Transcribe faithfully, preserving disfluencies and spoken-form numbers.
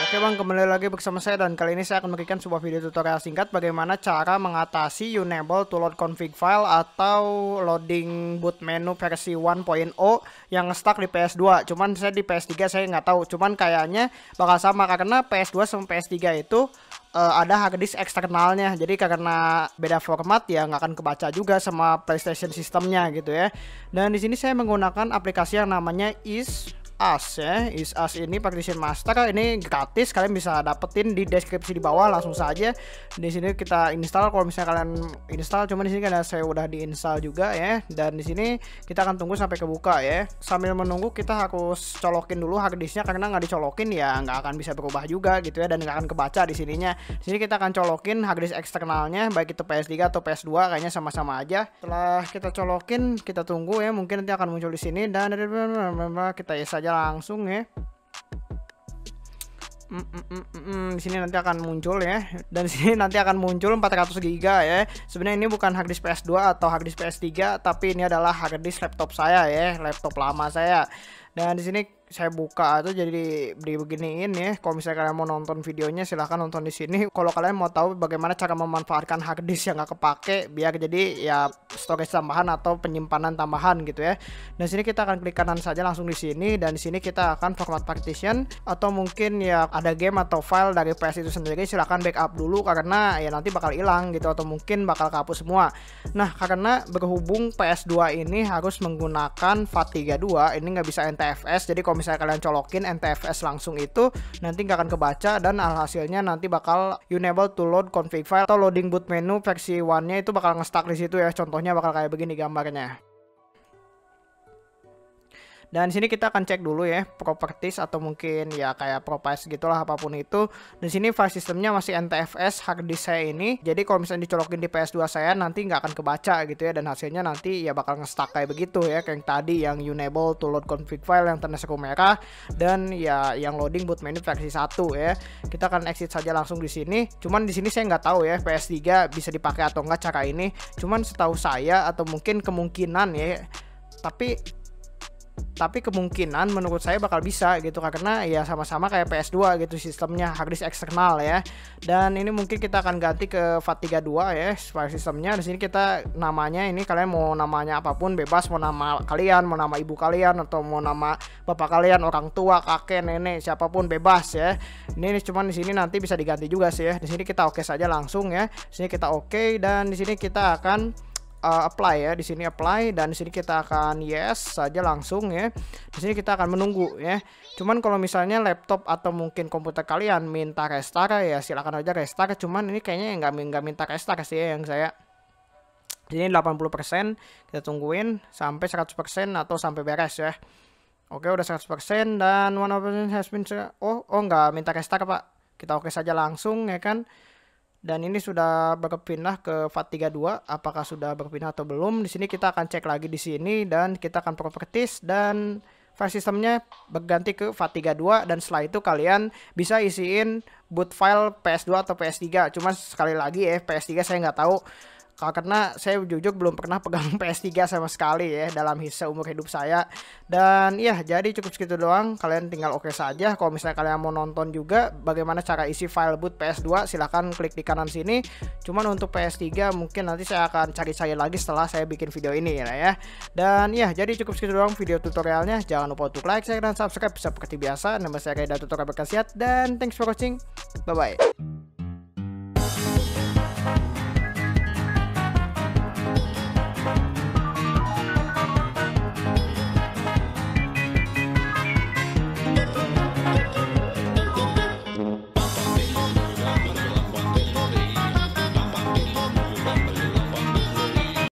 Oke bang, kembali lagi bersama saya dan kali ini saya akan memberikan sebuah video tutorial singkat bagaimana cara mengatasi unable to load config file atau loading boot menu versi satu titik nol yang stuck di P S dua. Cuman saya di P S tiga saya nggak tahu, cuman kayaknya bakal sama karena P S dua sama P S tiga itu uh, ada harddisk eksternalnya. Jadi karena beda format ya nggak akan kebaca juga sama PlayStation sistemnya gitu ya. Dan di sini saya menggunakan aplikasi yang namanya is As ya, is As ini partition master, ini gratis, kalian bisa dapetin di deskripsi di bawah langsung saja. Di sini kita install kalau misalnya kalian install, cuman di sini karena saya udah diinstal juga ya. Dan di sini kita akan tunggu sampai kebuka ya. Sambil menunggu kita harus colokin dulu harddisknya karena nggak dicolokin ya nggak akan bisa berubah juga gitu ya dan nggak akan kebaca di sininya. Di sini kita akan colokin harddisk eksternalnya baik itu P S tiga atau P S dua, kayaknya sama-sama aja. Setelah kita colokin, kita tunggu ya, mungkin nanti akan muncul di sini dan kita yes saja langsung ya. Mm, mm, mm, mm. Di sini nanti akan muncul ya, dan di sini nanti akan muncul empat ratus giga ya. Sebenarnya ini bukan harddisk P S dua atau harddisk P S tiga, tapi ini adalah harddisk laptop saya ya, laptop lama saya. Dan di sini saya buka itu jadi beginiin ya. Kalau misalnya kalian mau nonton videonya silahkan nonton di sini. Kalau kalian mau tahu bagaimana cara memanfaatkan harddisk yang nggak kepake biar jadi ya storage tambahan atau penyimpanan tambahan gitu ya. Dan sini kita akan klik kanan saja langsung di sini, dan di sini kita akan format partition atau mungkin ya ada game atau file dari P S itu sendiri silahkan backup dulu karena ya nanti bakal hilang gitu atau mungkin bakal kehapus semua. Nah karena berhubung P S dua ini harus menggunakan FAT tiga puluh dua, ini nggak bisa N T F S, jadi kalau misalnya kalian colokin N T F S langsung itu nanti nggak akan kebaca dan alhasilnya nanti bakal unable to load config file atau loading boot menu versi one-nya itu bakal nge-stuck di situ ya. Contohnya bakal kayak begini gambarnya. Dan sini kita akan cek dulu ya properties atau mungkin ya kayak properties gitulah apapun itu. Di sini file sistemnya masih N T F S harddisk saya ini. Jadi kalau misalnya dicolokin di P S dua saya nanti nggak akan kebaca gitu ya, dan hasilnya nanti ya bakal nge-stuck kayak begitu ya, kayak yang tadi yang unable to load config file yang tanda seru merah dan ya yang loading boot menu versi satu ya. Kita akan exit saja langsung di sini. Cuman di sini saya nggak tahu ya P S tiga bisa dipakai atau enggak cara ini. Cuman setahu saya atau mungkin kemungkinan ya. Tapi tapi kemungkinan menurut saya bakal bisa gitu karena ya sama-sama kayak P S dua gitu sistemnya harddisk eksternal ya. Dan ini mungkin kita akan ganti ke FAT tiga puluh dua ya file sistemnya. Di sini kita namanya ini kalian mau namanya apapun bebas, mau nama kalian, mau nama ibu kalian atau mau nama bapak kalian, orang tua, kakek, nenek, siapapun bebas ya. Ini cuman di sini nanti bisa diganti juga sih ya. Di sini kita oke saja langsung ya. Di sini kita oke dan di sini kita akan Uh, apply ya, di sini apply dan di sini kita akan yes saja langsung ya. Di sini kita akan menunggu ya. Cuman kalau misalnya laptop atau mungkin komputer kalian minta restart ya silakan aja restart. Cuman ini kayaknya nggak nggak minta restart sih ya yang saya. Di sini delapan puluh persen kita tungguin sampai seratus persen atau sampai beres ya. Oke udah seratus persen dan one percent has been oh oh nggak minta restart Pak. Kita oke saja langsung ya kan. Dan ini sudah berpindah ke FAT tiga puluh dua. Apakah sudah berpindah atau belum? Di sini kita akan cek lagi di sini dan kita akan properties dan file sistemnya berganti ke FAT tiga puluh dua dan setelah itu kalian bisa isiin boot file P S dua atau P S tiga. Cuma sekali lagi ya P S tiga saya nggak tahu karena saya jujur belum pernah pegang P S tiga sama sekali ya dalam seumur hidup saya. Dan ya jadi cukup segitu doang, kalian tinggal oke saja. Kalau misalnya kalian mau nonton juga bagaimana cara isi file boot P S dua silahkan klik di kanan sini. Cuman untuk P S tiga mungkin nanti saya akan cari-cari lagi setelah saya bikin video ini ya, ya. Dan ya jadi cukup segitu doang video tutorialnya. Jangan lupa untuk like, share, dan subscribe seperti biasa. Nama saya Reda Tutorial Berkhasiat dan thanks for watching, bye bye.